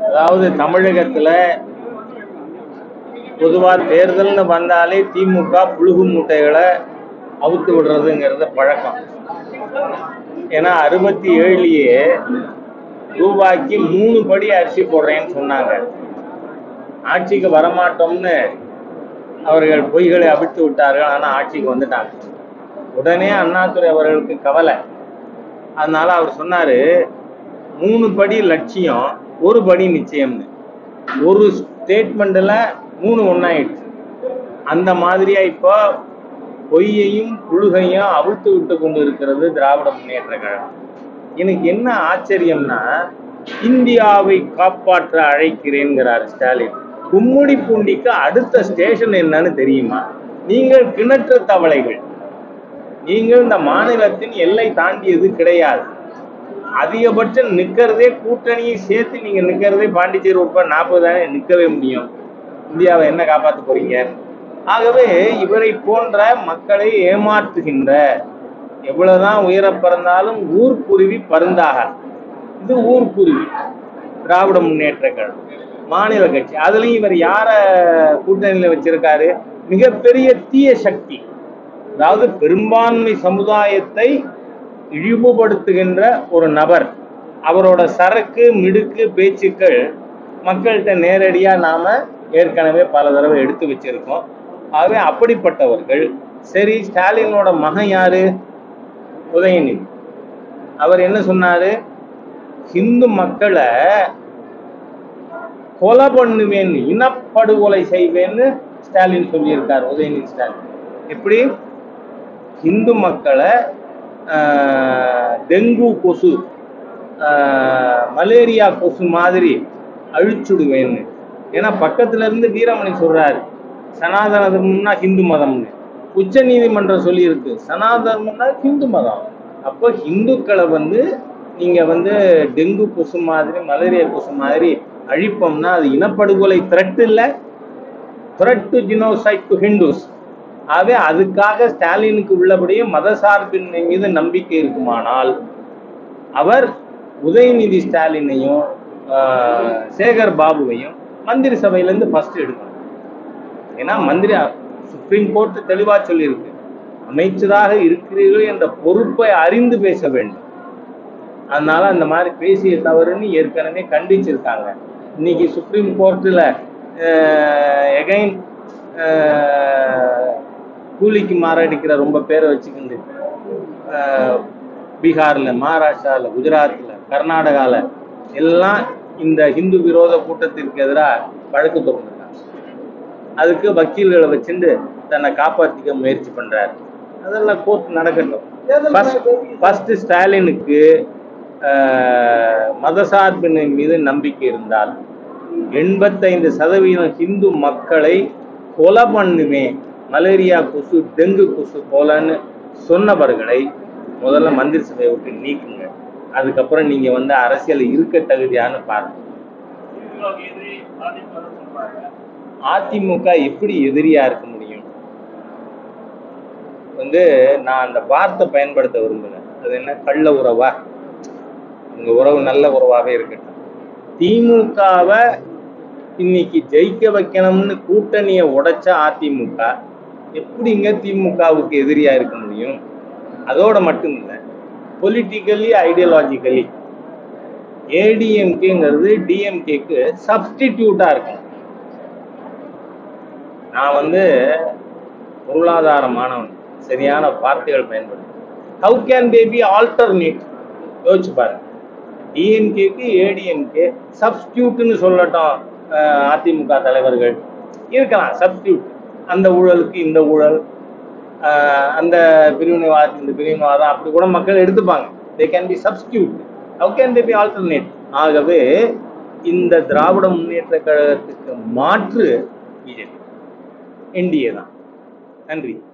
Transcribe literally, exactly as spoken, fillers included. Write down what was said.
அதாவது தமிழகத்துல பொதுவா தேர்தல்னு வந்தாலே திமுக புழுகு மூட்டைகளை அவுத்து விடுறதுங்கிறது பழக்கம். ஏன்னா அறுபத்தி ஏழுலயே ரூபாய்க்கு மூணு படி அரிசி போடுறேன்னு சொன்னாங்க. ஆட்சிக்கு வரமாட்டோம்னு அவர்கள் பொய்களை அவிழ்த்து விட்டார்கள். ஆனா ஆட்சிக்கு வந்துட்டாங்க. உடனே அண்ணாதுரை அவர்களுக்கு கவலை. அதனால அவர் சொன்னாரு, மூணு படி லட்சியம், ஒரு படி நிச்சயம்னு. ஒரு ஸ்டேட்மெண்ட்ல மூணு ஒன்னாயிடுச்சு. அந்த மாதிரியா இப்போ பொய்யையும் புழுகையும் அவிழ்த்து விட்டு கொண்டு இருக்கிறது திராவிட முன்னேற்ற கழகம். எனக்கு என்ன ஆச்சரியம்னா, இந்தியாவை காப்பாற்ற அழைக்கிறேங்கிறார் ஸ்டாலின். கும்முடி பூண்டிக்கு அடுத்த ஸ்டேஷன் என்னன்னு தெரியுமா? நீங்கள் கிணற்று தவளைகள். நீங்கள் இந்த மாநிலத்தின் எல்லை தாண்டியது கிடையாது. அதிகபட்சம் நிக்கிறதே கூட்டணியை சேர்த்து நீங்க நிக்கிறதே பாண்டிச்சேரி உட்பட நாற்பது தானே நிற்கவே முடியும். இந்தியாவை என்ன காப்பாற்ற போறீங்க? ஆகவே இவரை போன்ற மக்களை ஏமாற்றுகின்ற, எவ்வளவுதான் உயர பறந்தாலும் ஊர்க்குருவி பருந்தாக. இது ஊர்க்குருவி திராவிட முன்னேற்ற கழகம் மாநில கட்சி. அதுலயும் இவர் யார கூட்டணியில வச்சிருக்காரு? மிகப்பெரிய தீய சக்தி. அதாவது பெரும்பான்மை சமுதாயத்தை இழிவுபடுத்துகின்ற ஒரு நபர். அவரோட சரக்கு மிடுக்கு பேச்சுக்கள் மக்கள்கிட்ட நேரடியா நாம ஏற்கனவே பல தடவை எடுத்து வச்சிருக்கோம். ஆகவே அப்படிப்பட்டவர்கள். சரி, ஸ்டாலினோட மகன் யாரு? உதயநிதி. அவர் என்ன சொன்னாரு? ஹிந்து மக்களை கொலை பண்ணுவேன்னு, இனப்படுகொலை செய்வேன்னு ஸ்டாலின் சொல்லியிருக்கார். உதயநிதி ஸ்டாலின் எப்படி ஹிந்து மக்களை டெங்கு கொசு, மலேரியா கொசு மாதிரி அழிச்சுடுவேன்னு. ஏன்னா பக்கத்துல இருந்து வீரமணி சொல்றாரு, சனாதன தர்மம்னா ஹிந்து மதம்னு. உச்ச நீதிமன்றம் சொல்லியிருக்கு சனாதனம்னா ஹிந்து மதம். அப்போ ஹிந்துக்களை வந்து நீங்க வந்து டெங்கு கொசு மாதிரி, மலேரியா கொசு மாதிரி அழிப்போம்னா அது இனப்படுகொலை த்ரெட் இல்லை, threat to genocide to Hindus. ஆகவே அதுக்காக ஸ்டாலினுக்கு உள்ளபடியே மதசார்பின்மை மீது நம்பிக்கை இருக்குமானால் அவர் உதயநிதி ஸ்டாலினையும் சேகர் பாபுவையும் மந்திரி சபையிலேருந்து ஃபர்ஸ்ட் எடுக்கணும். ஏன்னா மந்திரி சுப்ரீம் கோர்ட் தெளிவா சொல்லியிருக்கு, அமைச்சராக இருக்கிறீர்கள் என்ற பொறுப்பை அறிந்து பேச வேண்டும். அதனால அந்த மாதிரி பேசிய தவறுன்னு ஏற்கனவே கண்டிச்சிருக்காங்க. இன்னைக்கு சுப்ரீம் கோர்ட்டில் எகைன் கூலிக்கு மாரடிக்கிற ரொம்ப பேரை வச்சுக்கிண்டு பீகாரில், மகாராஷ்டிராவில், குஜராத்தில், கர்நாடகாவில் எல்லாம் இந்த ஹிந்து விரோத கூட்டத்திற்கு எதிராக வழக்கு தொடர்ந்துருக்காங்க. அதுக்கு வக்கீல்களை வச்சுட்டு தன்னை காப்பாற்றிக்க முயற்சி பண்றாரு. அதெல்லாம் கோர்ட் நடக்கட்டும். ஃபர்ஸ்ட் ஸ்டாலினுக்கு மதசார்பின்மை மீது நம்பிக்கை இருந்தால் எண்பத்தைந்து சதவீதம் ஹிந்து மக்களை கொலை பண்ணுவேன், மலேரியா கொசு டெங்கு கொசு போலன்னு சொன்னவர்களை முதல்ல மந்திரி சபையை விட்டு நீக்குங்க. அதுக்கப்புறம் நீங்க வந்து அரசியல் இருக்க தகுதியான்னு பாருங்க. அதிமுக எப்படி எதிரியா இருக்க முடியும்? வந்து நான் அந்த வார்த்தை பயன்படுத்த விரும்புகிறேன். அது என்ன, கள்ள உறவா? உங்க உறவு நல்ல உறவாவே இருக்கட்டும். திமுகவை இன்னைக்கு ஜெயிக்க வைக்கணும்னு கூட்டணியை உடைச்ச அதிமுக எப்படிங்க திமுகவுக்கு எதிரியா இருக்க முடியும்? அதோட மட்டும் இல்லை, பொலிட்டிக்கலி ஐடியாலஜிக்கலி ஏடிஎம்கேங்கிறது டிஎம்கேக்கு சப்ஸ்டிடியூட்டா இருக்கும். நான் வந்து பொருளாதார மாணவன், சரியான வார்த்தைகள் பயன்படுத்து. How can they be alternate? யோசிச்சு பாருங்க. டிஎம்கேக்கு ஏடிஎம்கே சப்ஸ்டியூட்னு சொல்லட்டும். அதிமுக தலைவர்கள் இருக்கலாம் சப்ஸ்டியூட். அந்த ஊழலுக்கு இந்த ஊழல், அந்த பிரிவினைவாதத்துக்கு இந்த பிரிவினைவாதம், அப்படி கூட மக்கள் எடுத்துப்பாங்க. They can be substitute. How can they be alternate? ஆகவே இந்த திராவிட முன்னேற்ற கழகத்துக்கு மாற்று பிஜேபி, என்டிஏ தான். நன்றி.